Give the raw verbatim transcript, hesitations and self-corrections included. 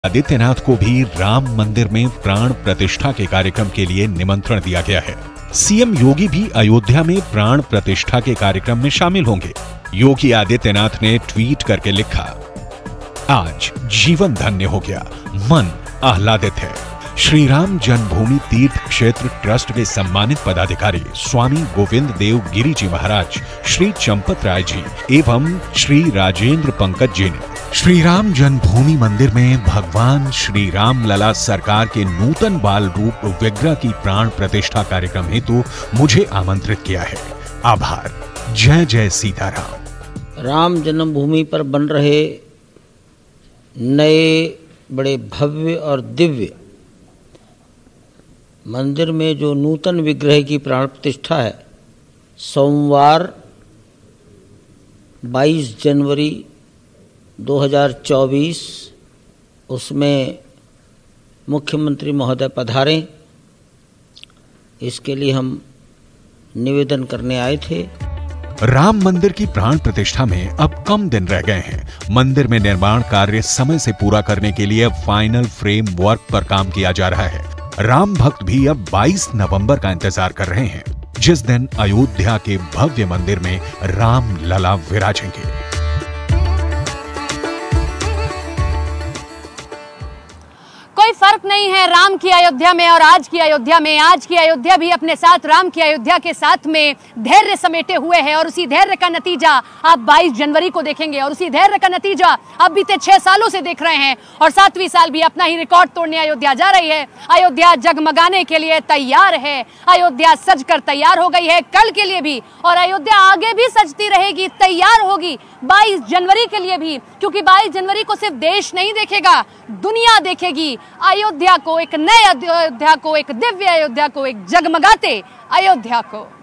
आदित्यनाथ को भी राम मंदिर में प्राण प्रतिष्ठा के कार्यक्रम के लिए निमंत्रण दिया गया है। सीएम योगी भी अयोध्या में प्राण प्रतिष्ठा के कार्यक्रम में शामिल होंगे। योगी आदित्यनाथ ने ट्वीट करके लिखा, आज जीवन धन्य हो गया, मन आह्लादित है। श्री राम जन्मभूमि तीर्थ क्षेत्र ट्रस्ट के सम्मानित पदाधिकारी स्वामी गोविंद देव गिरी जी महाराज, श्री चंपत राय जी एवं श्री राजेंद्र पंकज जी ने श्री राम जन्मभूमि मंदिर में भगवान श्री राम लला सरकार के नूतन बाल रूप विग्रह की प्राण प्रतिष्ठा कार्यक्रम हेतु मुझे आमंत्रित किया है। आभार। जय जय सीताराम। राम जन्मभूमि पर बन रहे नए बड़े भव्य और दिव्य मंदिर में जो नूतन विग्रह की प्राण प्रतिष्ठा है, सोमवार बाईस जनवरी दो हज़ार चौबीस, उसमें मुख्यमंत्री महोदय पधारें, इसके लिए हम निवेदन करने आए थे। राम मंदिर की प्राण प्रतिष्ठा में अब कम दिन रह गए हैं। मंदिर में निर्माण कार्य समय से पूरा करने के लिए फाइनल फ्रेम वर्क पर काम किया जा रहा है। राम भक्त भी अब बाईस नवंबर का इंतजार कर रहे हैं, जिस दिन अयोध्या के भव्य मंदिर में राम लला विराजेंगे। कोई फर्क नहीं है राम की अयोध्या में और आज की अयोध्या में। आज की अयोध्या भी अपने साथ राम की अयोध्या के साथ में धैर्य समेटे हुए है और उसी धैर्य का नतीजा आप बाईस जनवरी को देखेंगे और उसी धैर्य का नतीजा आप बीते छह सालों से देख रहे हैं और सातवीं साल भी अपना ही रिकॉर्ड तोड़ने अयोध्या जा रही है। अयोध्या जगमगाने के लिए तैयार है। अयोध्या सज कर तैयार हो गई है कल के लिए भी, और अयोध्या आगे भी सजती रहेगी, तैयार होगी बाईस जनवरी के लिए भी, क्योंकि बाईस जनवरी को सिर्फ देश नहीं देखेगा, दुनिया देखेगी अयोध्या को, एक नए अयोध्या को, एक दिव्य अयोध्या को, एक जगमगाते अयोध्या को।